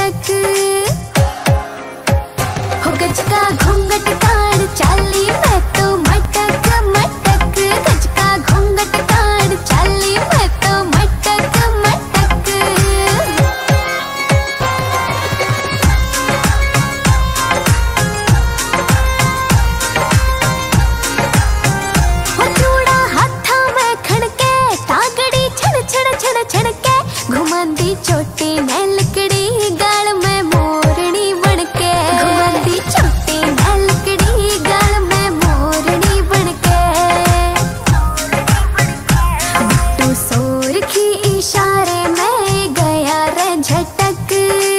झटक। हो गज का घूंघट काढ़ चाली मैं तो मटक मटक। गज का घूंघट काढ़ चाली मैं तो मटक मटक। हो चूड़ा हाथा में खड़के तागड़ी छड़ छड़ छड़ छड़के। घुमांदी चोटी ने लकड़ी गाल में मोरनी बनके। घुमांदी चोटी ने लकड़ी गाल में मोरनी बनके। बिट्टू सोर की इशारे में गया रे झटक।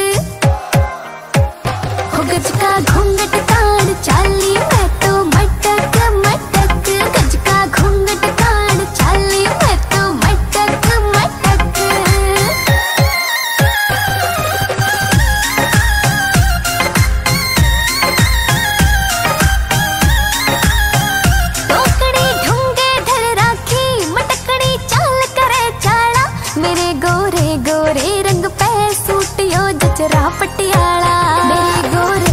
हो गज का घूंघट काढ़ चाली मैं तो मटक मटक। गज का घूंघट काढ़ चाली मैं तो मटक मटक। टोकड़ी ढूंगे धर राखी मटकड़ी चाल करे चाला। मेरे गोरे गोरे रंग पे सूट यो जचरा पटियाला। मेरे गोरे